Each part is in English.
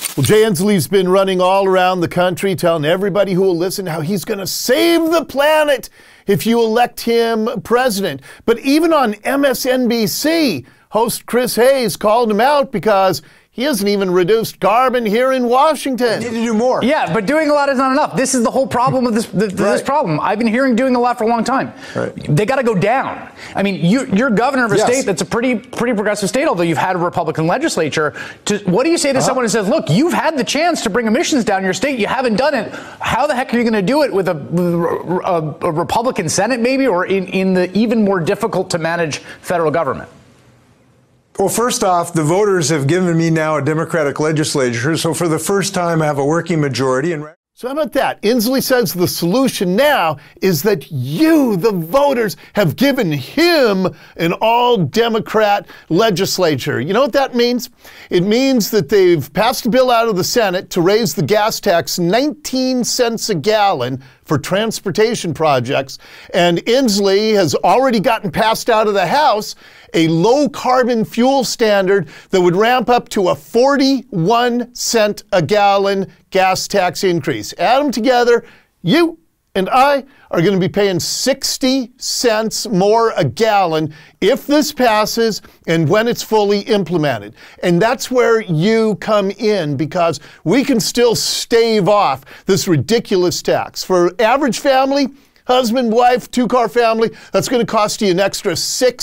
Well, Jay Inslee's been running all around the country telling everybody who will listen how he's going to save the planet if you elect him president. But even on MSNBC, host Chris Hayes called him out because he hasn't even reduced carbon here in Washington. We need to do more. Yeah, but doing a lot is not enough. This is the whole problem of this problem. I've been hearing doing a lot for a long time. Right. They got to go down. I mean, you're governor of a state that's a pretty progressive state, although you've had a Republican legislature. What do you say to someone who says, look, you've had the chance to bring emissions down your state. You haven't done it. How the heck are you going to do it with a Republican Senate maybe, or in the even more difficult to manage federal government? Well, first off, the voters have given me now a Democratic legislature, so for the first time I have a working majority. So how about that? Inslee says the solution now is that you, the voters, have given him an all-Democrat legislature. You know what that means? It means that they've passed a bill out of the Senate to raise the gas tax 19 cents a gallon for transportation projects, and Inslee has already gotten passed out of the House a low-carbon fuel standard that would ramp up to a 41 cent a gallon gas tax increase. Add them together, you and I are going to be paying 60 cents more a gallon if this passes and when it's fully implemented. And that's where you come in, because we can still stave off this ridiculous tax. For average family, husband, wife, two-car family, that's going to cost you an extra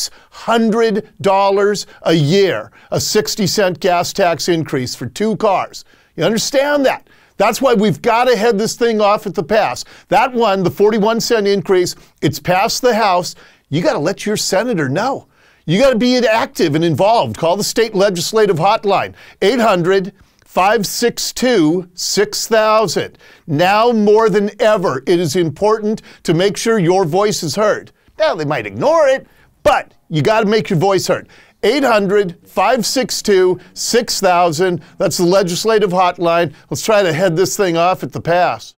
$600 a year, a 60-cent gas tax increase for two cars. You understand that? That's why we've got to head this thing off at the pass. That one, the 41-cent increase, it's passed the House. You got to let your senator know. You got to be active and involved. Call the state legislative hotline, 800-562-6000. Now more than ever, it is important to make sure your voice is heard. Now, they might ignore it, but you got to make your voice heard. 800-562-6000. That's the legislative hotline. Let's try to head this thing off at the pass.